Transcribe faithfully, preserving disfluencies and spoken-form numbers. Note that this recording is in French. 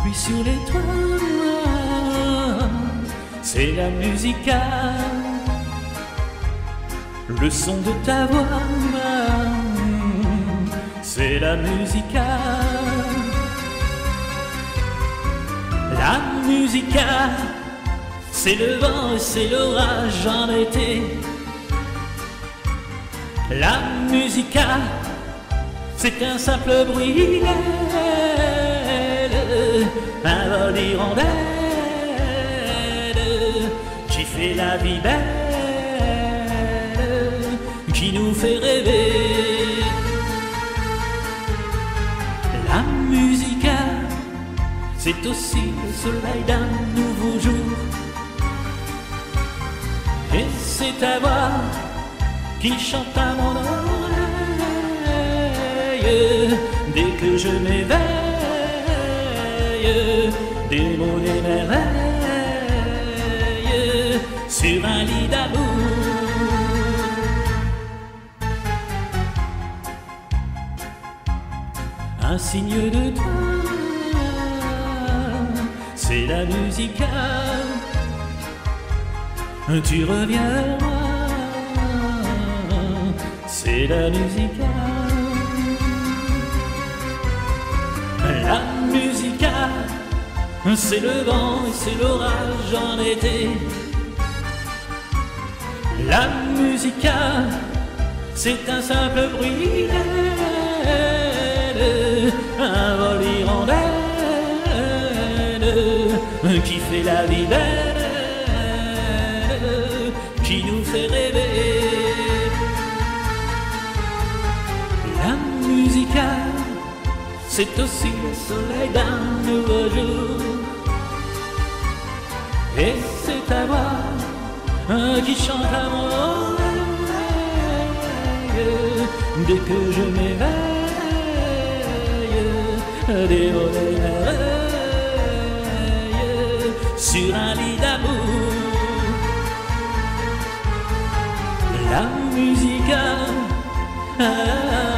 pluie sur les toits, c'est la musica. Le son de ta voix, c'est la musica. La musica, c'est le vent et c'est l'orage en été. La musica, c'est un simple bruit, un vol d'hirondelle qui fait la vie belle, qui nous fait rêver. La musica, c'est aussi le soleil d'un nouveau jour. Et c'est ta voix qui chante à mon oreille dès que je m'éveille. Des mots, des merveilles sur un lit d'amour. Un signe de toi, c'est la musica. Tu reviens vers moi, c'est la musica. La musica, c'est le vent et c'est l'orage en été. La musica, c'est un simple bruit, un vol d'hirondelle qui fait la vie belle, qui nous fait rêver. La musica, c'est aussi le soleil d'un nouveau jour. Et c'est ta voix qui chante à mon oreille dès que je m'éveille. Des mots, des merveilles sur un lit d'amour. La musica, ah,